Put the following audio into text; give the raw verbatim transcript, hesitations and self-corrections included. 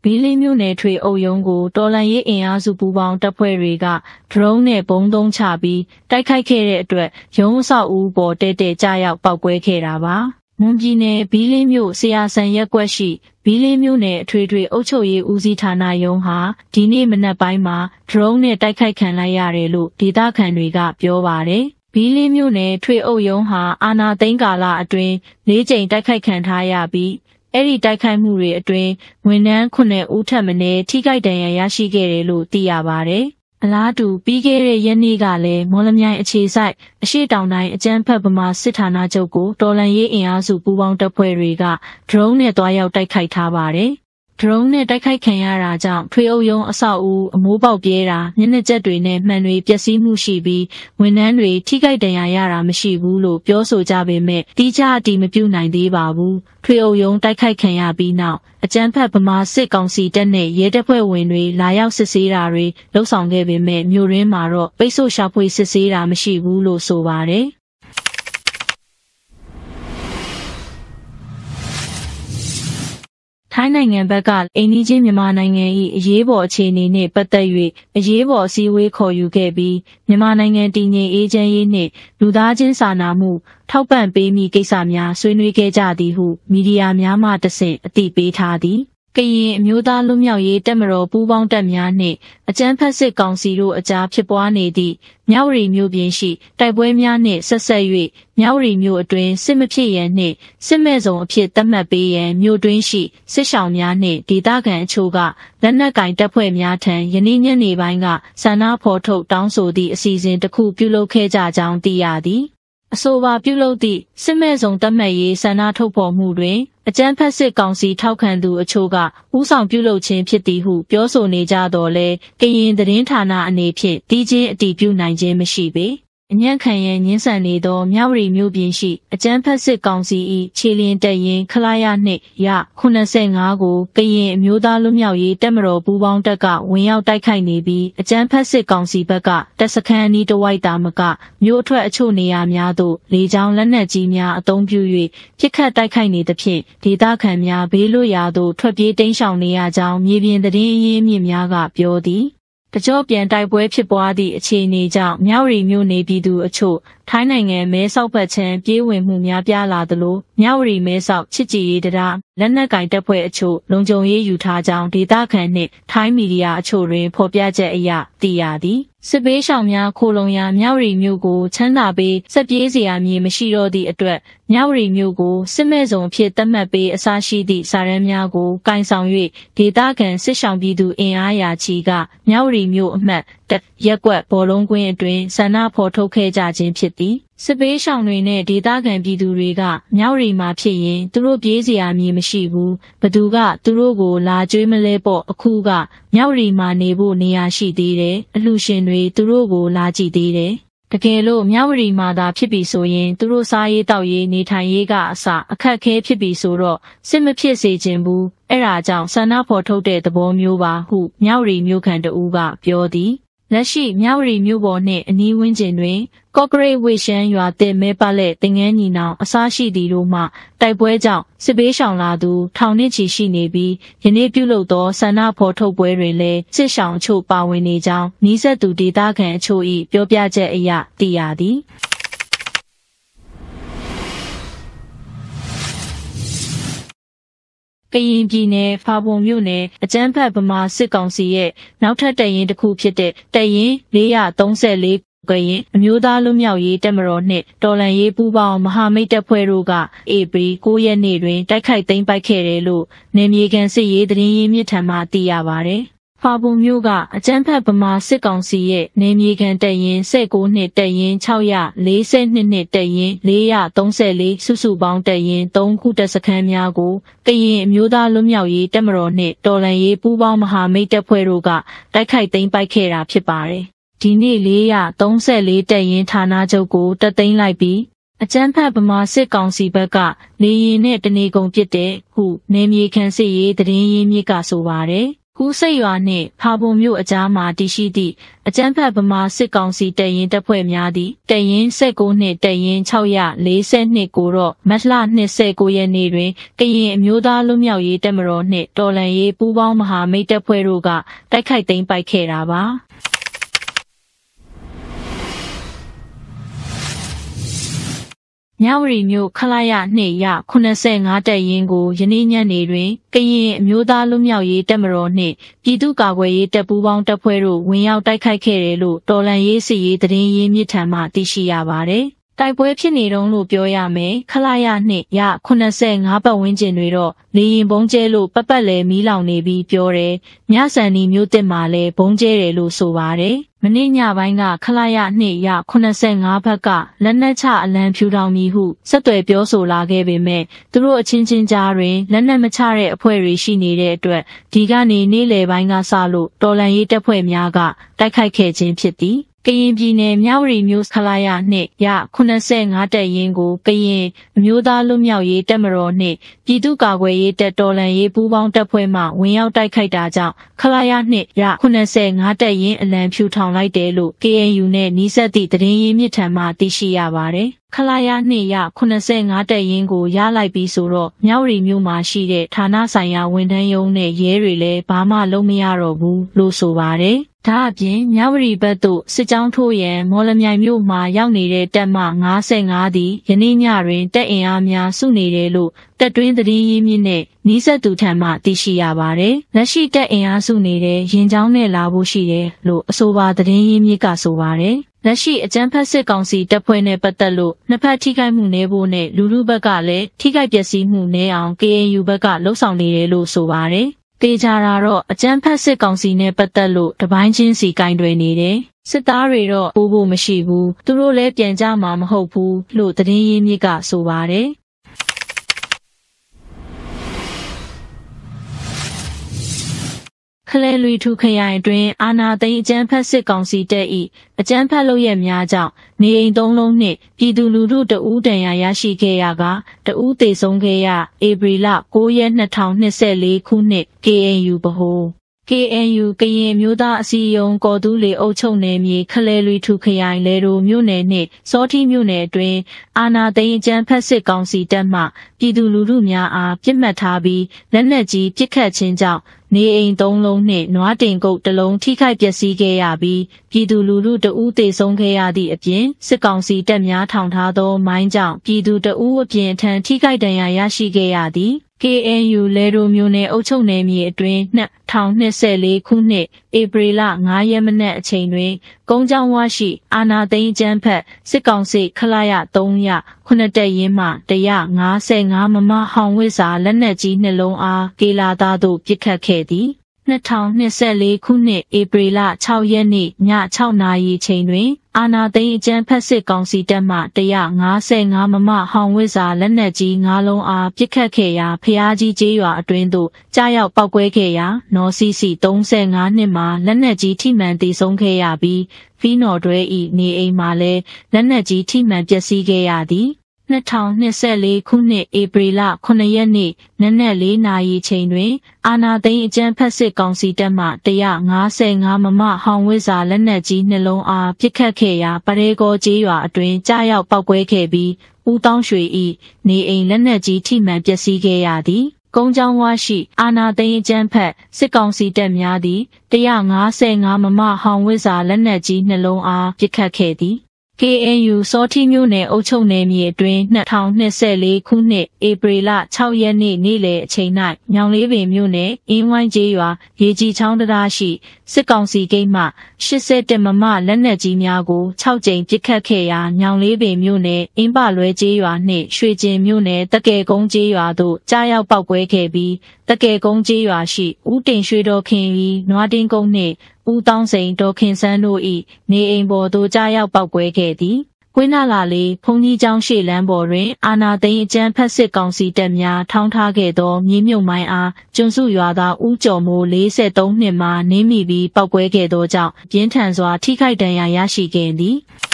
ဘီလင်းမြို့နယ်ထွေအုပ်ရုံးကိုတော်လှန်ရေးအင်အားစုပူးပေါင်းတပ်ဖွဲ့တွေကဒရုန်းနဲ့ဘုံသုံးချပြီးတိုက်ခိုက်ခဲ့တဲ့အတွက်ရုံးအဆောက်အဦပေါ်တဲတဲကျရောက်ပောက်ကွဲခဲ့တာပါမွန်ပြည်နယ်ဘီလင်းမြို့ဆရာဆန်ရက်ကွက်ရှိဘီလင်းမြို့နယ်အထွေထွေအုပ်ချုပ်ရေးဦးစီးဌာနရုံးဟာဒီနေ့မနက်ပိုင်းမှာဒရုန်းနဲ့တိုက်ခိုက်ခံလိုက်ရတယ်လို့ဒေသခံတွေကပြောပါတယ်ဘီလင်းမြို့နယ်ထွေအုပ်ရုံးဟာအာဏာသိမ်းကာလအတွင်းလေးကြိမ်တိုက်ခိုက်ခံထားရပြီးအဲ့ဒီတိုက်ခိုက်မှုတွေအတွင်းဝန်ထမ်းခုနှစ်ဦးထပ်မံထိခိုက်ဒဏ်ရာရရှိခဲ့တယ်လို့သိရပါတယ်။အလားတူပြီးခဲ့တဲ့ရက်နေ့ကလည်းမော်လမြိုင်အခြေစိုက်အရှိတောင်တိုင်းအကြမ်းဖက်ဗမာစစ်ဌာနချုပ်ကိုတော်လှန်ရေးအင်အားစုပူးပေါင်းတပ်ဖွဲ့တွေကဒရုန်းနဲ့တွားရောက်တိုက်ခိုက်ထားပါတယ်။ဒရုန်းနဲ့တိုက်ခိုက်ခံရတာကြောင့်ထွေအုပ်ရုံးအဆောက်အဦအမိုးပေါက်ပြဲတာမျက်နှာကျက်တွေနဲ့မှန်တွေပျက်စီးမှုရှိပြီးဝန်ထမ်းတွေထိခိုက်ဒဏ်ရာရတာမရှိဘူးလို့ပြောဆိုကြပေမဲ့တိကျအတည်မပြုနိုင်သေးပါဘူး။ထွေအုပ်ရုံးတိုက်ခိုက်ခံရပြီးနောက်အကြမ်းဖက်ဗမာစစ်ကောင်စီတပ်နဲ့ရဲတပ်ဖွဲ့ဝင်တွေလာရောက်စစ်ဆေးတာတွေလှုပ်ဆောင်ခဲ့ပေမဲ့မြို့ရင်းမှာတော့ပိတ်ဆို့ရှာဖွေစစ်ဆေးတာမရှိဘူးလို့ဆိုပါတယ်။ထိုင်းနိုင်ငံဘက်ကအိန္ဒိချင်းမြန်မာနိုင်ငံ၏အရေးပေါ်အခြေအနေနှင့်ပတ်သက်၍အရေးပေါ်အစည်းအဝေးခေါ်ယူခဲ့ပြီးမြန်မာနိုင်ငံတည်ငြိမ်အေးချမ်းရေးနှင့်လူသားချင်းစာနာမှုထောက်ပံ့ပေးမည့်ကိစ္စများဆွေးနွေးခဲ့ကြသည်ဟုမီဒီယာများမှတဆင့်အသိပေးထားသည်ကရင်အမျိုးသားလွတ်မြောက်ရေးတပ်မတော်ပူးပေါင်းတပ်များနှင့်အကြမ်းဖက်စစ်ကောင်စီတို့အကြားဖြစ်ပွားနေသည့်မြဝတီမြို့ပြင်ရှိတိုက်ပွဲများနှင့်ဆက်ဆက်၍မြဝတီမြို့အတွင်းစစ်မဖြစ်ရန်နှင့်စစ်မဲ့စုံအဖြစ်သတ်မှတ်ပေးရန်မြို့တွင်းရှိစစ်ရှောင်များနှင့်ဒေသခံအချို့ကလက်နက်ကင်တပ်ဖွဲ့များထံယနေ့ညနေပိုင်းကဆန္ဒဖော်ထုတ်တောင်းဆိုသည့်အစီအစဉ်တစ်ခုပြုလုပ်ခဲ့ကြကြောင်းသိရသည်အဆိုပါပြုလုပ်သည့်စစ်မဲ့စုံတတ်မှတ်ရေးဆန္ဒထုတ်ဖော်မှုတွင်အကြမ်းဖက်စစ်ကောင်စီထောက်ခံသူအချို့ကဦးဆောင်ပြုလုပ်ခြင်းဖြစ်သည်ဟုပြောဆိုနေကြတော့လဲကရင်သတင်းဌာနအနေဖြင့်တည်ခြင်းအတည်ပြုနိုင်ခြင်းမရှိပေအညံ့ခံရန်ညှင်းဆန်နေသောမြဝတီမြို့ပြင်ရှိအကြမ်းဖက်စစ်ကောင်စီ၏ခြေလျင်တပ်ရင်းခလာရနှင့်ရခုနှစ်ဆယ့်ငါးကိုကရင်အမျိုးသားလွတ်မြောက်ရေးတပ်မတော်ပူးပေါင်းတပ်ကဝင်ရောက်တိုက်ခိုက်နေပြီးအကြမ်းဖက်စစ်ကောင်စီဘက်ကတပ်စခန်းအနီးတစ်ဝိုက်သာမကမြို့အထွက်အချို့နေရာများသို့လေကြောင်းလက်နက်ကြီးများအုံပြု၍ပစ်ခတ်တိုက်ခိုက်နေသဖြင့်ဒေသခံများဘေးလွတ်ရာသို့ထွက်ပြေးတိမ်းရှောင်နေရကြောင်းမြေပြင်သတင်းအရင်းမြစ်များကပြောသည်တကြော့ပြန်တိုက်ပွဲဖြစ်ပွားသည့်အခြေအနေကြောင့်မြဝတီမြို့နေပြည်သူအချို့ထိုင်းနိုင်ငံမဲဆောက်ဘက်ခြမ်းပြေးဝင်မှုများပြားလာသလိုမြဝတီမဲဆောက်ချစ်ကြည်ရေးတရားလက်နက်ကင်တပ်ဖွဲ့အချို့လုံခြုံရေးယူထားကြောင်းဒေသခံနှင့်ထိုင်းမီဒီယာအချို့တွင်ဖော်ပြချက်အရသိရသည်စစ်ပေးရှောင်များခိုလုံရာမြဝတီမြို့ကိုချမ်းသာပေးဆက်ပြေးစရာမြေမရှိတော့သည့်အတွက်မြဝတီမြို့ကိုစစ်မဲ့စုံအဖြစ်သတ်မှတ်ပေးအစားရှိသည့်စာရန်များကိုကင်ဆောင်၍ဒေသခံစစ်ရှောင်ပြည်သူအင်အားရာချီကမြဝတီမြို့အမှတ်ရက်ကွက်ဘောလုံးကွင်းအတွင်းဆန္ဒဖော်ထုတ်ခဲ့ကြခြင်းဖြစ်သည်စစ်ပေးရှောင်တွေနဲ့ဒေသခံပြည်သူတွေကမြဝတီမှာဖြစ်ရင်သူတို့ပြေးစရာမြေမရှိဘူးဘသူကသူတို့ကိုလာကြွေးမလဲပေါ့အခုကမြဝတီမှာနေဖို့နေရာရှိသေးတယ်အလှရှင်တွေသူတို့ကိုလာကြည့်သေးတယ်တကယ်လို့မြဝတီမှာသာဖြစ်ပြီဆိုရင်သူတို့စားရေးတောက်ရေးနေထိုင်ရေးကအစအခက်ခဲဖြစ်ပြီဆိုတော့စစ်မဖြစ်စေချင်ဘူးအဲ့ဒါကြောင့်ဆန္ဒဖော်ထုတ်တဲ့သဘောမျိုးပါဟုမြဝတီမြို့ခံတဦးကပြောသည်လက်ရှိမြဝတီမြို့ပေါ်နှင့်အနီးဝန်းကျင်တွင်ကော့ကရိတ်ဝေရှမ်းရွာသစ်မဲပတ်လက်တင်ငန်းညီနောင်အစားရှိသည်တို့မှတိုက်ပွဲကြောင့်စစ်ပေးရှောင်လာသူထောင်နှင့်ချီရှိနေပြီးယနေ့ပြုလုပ်သောဆန္ဒဖော်ထုတ်ပွဲတွင်လည်းစစ်ရှောင်အချို့ပါဝင်နေကြောင်းနီးစပ်သူဒေသခံအချို့၏ပြောပြချက်အရသိရသည်ကရင်ပြည်နယ်ဖာပွန်မြို့နယ်အကြမ်းဖက်ဗမာစစ်ကောင်စီရဲ့နောက်ထပ်တပ်ရင်းတစ်ခုဖြစ်တဲ့တပ်ရင်းလေးသုံးလေးကရင်အမျိုးသားလွတ်မြောက်ရေးတပ်မတော်နှင့်တော်လှန်ရေးပူးပေါင်းမဟာမိတ်တပ်ဖွဲ့တို့ကဧပြီကိုးရက်နေ့တွင်တိုက်ခိုက်သိမ်းပိုက်ခဲ့တယ်လို့နယ်မြေခံစစ်ရေးသတင်းရင်းမြစ်ထံမှသိရပါတယ်။ဖာပွန်မြို့ကအကြမ်းဖက်ဗမာစစ်ကောင်စီရဲ့နယ်မြေခံတပ်ရင်း၁၉နှစ်တပ်ရင်း၆၄၂နှစ်တပ်ရင်း၄သုံးလေးစုစုပေါင်းတပ်ရင်း၃ခုတပ်စခန်းများကိုကရင်အမျိုးသားလွတ်မြောက်ရေးတပ်မတော်နှင့်တော်လှန်ရေးပူးပေါင်းမဟာမိတ်တပ်ဖွဲ့တို့ကတိုက်ခိုက်သိမ်းပိုက်ခဲ့တာဖြစ်ပါတယ်။ဒီနေ့၄သုံးလေးတပ်ရင်းဌာနချုပ်ကိုတပ်သိမ်းလိုက်ပြီးအကြမ်းဖက်ဗမာစစ်ကောင်စီဘက်ကလေရင်နဲ့တနေကုန်ပစ်တဲ့ဟုနယ်မြေခံစစ်ရေးသတင်းရင်းမြစ်ကဆိုပါတယ်။ခုကူးစိတ်ရွာနှင့်ဖာပုံမြို့အကြားမှာတည်ရှိသည့်အကြမ်းဖက်ဗမာစစ်ကောင်စီတပ်ရင်းတပ်ဖွဲ့များသည်တပ်ရင်း၁၉နှင့်တပ်ရင်း၆၄၂ကိုတော့မတ်လ၂၉ရက်နေ့တွင်ကရင်အမျိုးသားလွတ်မြောက်ရေးတပ်မတော်နှင့်တော်လှန်ရေးပူးပေါင်းမဟာမိတ်တပ်ဖွဲ့တို့ကတိုက်ခိုက်သိမ်းပိုက်ခဲ့တာပါမြဝတီမြို့ခလာရနှစ်ရခုနှစ်ဆယ့်ငါးတပ်ရင်းကိုယနေ့ညနေတွင်ကရင်အမျိုးသားလွတ်မြောက်ရေးတပ်မတော်နှင့်ပြည်သူ့ကာကွယ်ရေးတပ်ပူးပေါင်းတပ်ဖွဲ့တို့ဝင်ရောက်တိုက်ခိုက်ခဲ့တယ်လို့တော်လှန်ရေးစစ်ရေးသတင်းရင်းမြစ်ထံမှသိရှိရပါတယ်။တိုက်ပွဲဖြစ်နေတုန်းလို့ပြောရမယ်ခလာရနှစ်ရခုနှစ်ဆယ့်ငါးပတ်ဝန်းကျင်တွေတော့လေရင်ဘုံကျဲလို့ပတ်ပတ်လဲမီးလောင်နေပြီးပြောတယ်။ညဆန်ဒီမျိုးတစ်မှာလဲဘုံကျဲတယ်လို့ဆိုပါတယ်။မနေ့ညပိုင်းကခလာရနှစ်ရခုနှစ်ဆယ့်ငါးဘက်ကလက်နက်ချအလံဖြူထောင်မည်ဟုဆက်သွယ်ပြောဆိုလာခဲ့ပေမဲ့သူတို့အချင်းချင်းကြားတွင်လက်နက်မချတဲ့အဖွဲ့တွေရှိနေတဲ့အတွက်ဒီကနေနေ့လယ်ပိုင်းကစလို့တော်လှန်ရေးတပ်ဖွဲ့များကတိုက်ခိုက်ခဲ့ခြင်းဖြစ်သည်ကရင်ပြည်နယ်မြဝတီမြို့ခလာရနှင့်ရခုနှစ်ဆယ့်ငါးတပ်ရင်းကိုကရင်အမျိုးသားလွတ်မြောက်ရေးတပ်မတော်နှင့်ပြည်သူ့ကာကွယ်ရေးတပ်တော်လှန်ရေးပူးပေါင်းတပ်ဖွဲ့မှဝင်ရောက်တိုက်ခိုက်တာကြောင့်ခလာရနှင့်ရခုနှစ်ဆယ့်ငါးတပ်ရင်းအလံဖြူထောင်လိုက်တယ်လို့ ကေအန်ယူ နဲ့နီးစပ်သည့်သတင်းရင်းမြစ်ထံမှသိရှိရပါတယ်ခလာရနှစ်ရခုနှစ်ဆယ့်ငါးတပ်ရင်းကိုရလိုက်ပြီးဆိုတော့မြဝတီမြို့မှာရှိတဲ့ဌာနဆိုင်ရာဝန်ထမ်းရုံးနဲ့ရဲတွေလည်းဘာမှလုပ်မရတော့ဘူးလို့ဆိုပါတယ်။ဒါအပြင်မြဝတီဘက်သို့စစ်ကြောင်းထိုးရန်မော်လမြိုင်မြို့မှာရောက်နေတဲ့တပ်မ၅၅သည်ယနေ့ညတွင်တပ်အင်အားများစုနေတယ်လို့တပ်တွင်းသတင်းရင်းမြစ်နဲ့နီးစပ်သူထံမှသိရှိရပါတယ်။လက်ရှိတပ်အင်အားစုနေတဲ့ရင်ကြောင်းနဲ့လာဖို့ရှိတယ်လို့အဆိုပါသတင်းရင်းမြစ်ကဆိုပါတယ်။လက်ရှိအကြမ်းဖက်စစ်ကောင်စီတပ်ဖွဲ့နဲ့ပတ်သက်လို့နှစ်ဖက်ထိခိုက်မှုနည်းဖို့နဲ့လူလူဘက်ကလည်းထိခိုက်ပျက်စီးမှုနည်းအောင် ကေအန်ယူ ဘက်ကလှုံ့ဆော်နေတယ်လို့ဆိုပါတယ်။တေချာတာတော့အကြမ်းဖက်စစ်ကောင်စီနဲ့ပတ်သက်လို့တပိုင်းချင်းစီကင်တွယ်နေတယ်။စစ်သားတွေတော့ပိုးဖို့မရှိဘူး။သူတို့လည်းပြန်ကြမှာမဟုတ်ဘူးလို့သတင်းရင်းမြစ်ကဆိုပါတယ်။ခလဲလွီထူခရိုင်အတွင်းအာနာသိန်းအကြမ်းဖက်စစ်ကောင်စီတပ်၏အကြမ်းဖက်လုပ်ရက်များကြောင့်နေအိမ်သုံးလုံးနှင့်ပြည်သူလူထုတအူးတန်ရာရရှိခဲ့ရကတအူးသေဆုံးခဲ့ရဧပြီလ၉ရက်၂၀၂၄ခုနှစ် ကေအန်ယူ ဗဟို ကေအန်ယူ ကရင်မျိုးသားအစည်းအရုံးကော်တူးလေအုပ်ချုပ်နယ်မြေခလဲလွီထူခရိုင်လေတိုမြို့နယ်နှင့်စောထီးမြို့နယ်အတွင်းအာနာသိန်းအကြမ်းဖက်စစ်ကောင်စီတပ်မှပြည်သူလူထုများအားပြစ်မှတ်ထားပြီးလက်နက်ကြီးပစ်ခတ်ခြင်းကြောင့်နေအိမ်သုံးလုံးနှင့်နွားတင်ကုတ်တစ်လုံးထိခိုက်ပျက်စီးခဲ့ရပြီးပြည်သူလူထုတအူးသေဆုံးခဲ့ရသည့်အပြင်စစ်ကောင်စီတပ်များထောင်ထားသောမိုင်းကြောင့်ပြည်သူတအူးအပြင်ထံထိခိုက်ဒဏ်ရာရရှိခဲ့ရသည် ကေအန်ယူ လေတိုမြို့နယ်အုပ်ချုပ်နယ်မြေအတွင်း၂၀၂၄ခုနှစ်ဧပြီလ၅ရက်မနက်အချိန်တွင်ကုန်းကျောင်းဝရှိအာနာသိန်းအကြမ်းဖက်စစ်ကောင်စီခလာရ၃ရခုနှစ်တပ်ရင်းမှ၁၅၅မမဟောင်ဝစ်စာလက်နက်ကြီးနှလုံးအားကေလာသားသို့ပစ်ခတ်ခဲ့သည်၂၀၂၄ခုနှစ်ဧပြီလ၆ရက်နေ့ည၆နာရီချိန်တွင်အာနာသိန်းအကြမ်းဖက်စစ်ကောင်စီတပ်မှ၁၅၅မမဟောင်ဝစ်စာလက်နက်ကြီး၅လုံးအားပစ်ခတ်ခဲ့ရာဖျားကြီးကျေးရွာအတွင်းသို့ကြားရောက်ပောက်ကွဲခဲ့ရာနော်စီစီ၃၅နှစ်မှာလက်နက်ကြီးထိမှန်သေဆုံးခဲ့ရပြီးဖီးနော်တွဲ၏နေအိမ်မှာလည်းလက်နက်ကြီးထိမှန်ပျက်စီးခဲ့ရသည်၂၀၂၄ခုနှစ်ဧပြီလခုနှစ်ရက်နေ့နနက်၄နာရီချိန်တွင်အာနာသိန်းအကြမ်းဖက်စစ်ကောင်စီတပ်မှ၁၅၅မမဟောင်ဝစ်စာလက်နက်ကြီးနှလုံးအားပစ်ခတ်ခဲ့ရာပရဲကောကျေးရွာအတွင်းကြားရောက်ပောက်ကွဲခဲ့ပြီးဦးတောင်းရွှေ၏နေအိမ်လက်နက်ကြီးထိမှန်ပျက်စီးခဲ့ရသည်ကုန်းကျောင်းဝရှိအာနာသိန်းအကြမ်းဖက်စစ်ကောင်စီတပ်များသည်၁၅၅မမဟောင်ဝစ်စာလက်နက်ကြီးနှလုံးအားပစ်ခတ်ခဲ့သည်ကေအန်ယူ စောထီးမြို့နယ်အုပ်ချုပ်နယ်မြေအတွင်း၂၀၂၄ခုနှစ်ဧပြီလ၆ရက်နေ့နေ့လယ်အချိန်၌ညောင်လေးပင်မြို့နယ်အင်းဝိုင်းကျေးရွာရေကြီးချောင်းတရားရှိစစ်ကောင်စီဂိတ်မှ၈၁မမလက်နက်ကြီးများကို၆ကြိမ်ပစ်ခတ်ခဲ့ရာညောင်လေးပင်မြို့နယ်အင်းပလွဲကျေးရွာနှင့်ရွှေကျင်မြို့နယ်တကယ်ကုန်းကျေးရွာသို့ကြားရောက်ပောက်ကွဲခဲ့ပြီးတကယ်ကုန်းကျေးရွာရှိဦးတင်ရွှေတော်ခင်၏နွားတင်းကုန်းနှင့်ဦးတောင်းစိန်ဒေါ်ခင်ဆန်းတို့၏နေအိမ်ပေါ်သို့ကြားရောက်ပောက်ကွဲခဲ့သည်ကွင်းနာလာလေးဖုန်ကြီးကျောင်းရှိလမ်းပေါ်တွင်အာနာသိန်းအကြမ်းဖက်စစ်ကောင်စီတပ်များထောင်းထားခဲ့သောမြေမြုပ်မိုင်းအားကျွန်းစုရွာသားဦးကျော်မိုး၄၃နှစ်မှနင်းမိပြီးပောက်ကွဲခဲ့သောကြောင့်ပြင်းထန်စွာထိခိုက်ဒဏ်ရာရရှိခဲ့သည်